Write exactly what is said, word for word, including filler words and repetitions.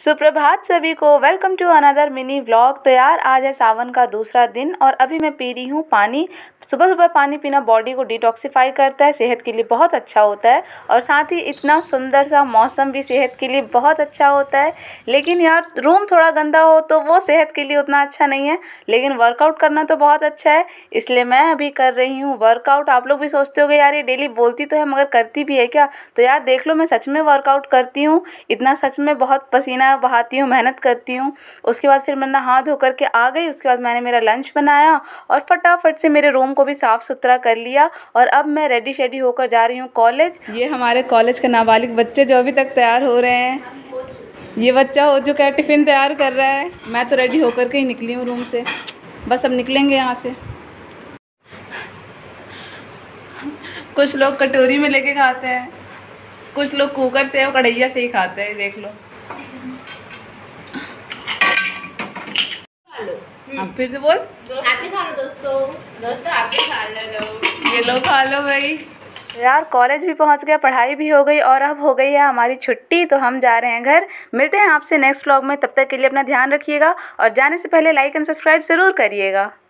सुप्रभात सभी को, welcome to another mini vlog. तो यार आज है सावन का दूसरा दिन और अभी मैं पी रही हूँ पानी। सुबह सुबह पानी पीना बॉडी को डिटॉक्सिफाई करता है, सेहत के लिए बहुत अच्छा होता है और साथ ही इतना सुंदर सा मौसम भी सेहत के लिए बहुत अच्छा होता है। लेकिन यार रूम थोड़ा गंदा हो तो वो सेहत के लिए उतना अच्छा नहीं है, लेकिन वर्कआउट करना तो बहुत अच्छा है, इसलिए मैं अभी कर रही हूँ वर्कआउट। आप लोग भी सोचते होगे यार ये डेली बोलती तो है मगर करती भी है क्या? तो यार देख लो, मैं सच में वर्कआउट करती हूँ, इतना सच में बहुत पसीना बहाती हूँ, मेहनत करती हूँ। उसके बाद फिर मैं नहा धो करके आ गई। उसके बाद मैंने मेरा लंच बनाया और फटाफट से मेरे रूम को भी साफ़ सुथरा कर लिया और अब मैं रेडी शेडी होकर जा रही हूँ कॉलेज। ये हमारे कॉलेज के नाबालिग बच्चे जो अभी तक तैयार हो रहे हैं। ये बच्चा हो चुका है, टिफ़िन तैयार कर रहा है। मैं तो रेडी होकर के ही निकली हूँ रूम से, बस अब निकलेंगे यहाँ से। कुछ लोग कटोरी में लेके खाते हैं, कुछ लोग कुकर से और कढ़ैया से ही खाते हैं, देख लो। अब फिर से बोल, हैप्पी खा लो दोस्तों। दोस्तों हैप्पी खा लो, ये लो खा लो भाई। यार कॉलेज भी पहुंच गया, पढ़ाई भी हो गई और अब हो गई है हमारी छुट्टी, तो हम जा रहे हैं घर। मिलते हैं आपसे नेक्स्ट व्लॉग में, तब तक के लिए अपना ध्यान रखिएगा और जाने से पहले लाइक एंड सब्सक्राइब ज़रूर करिएगा।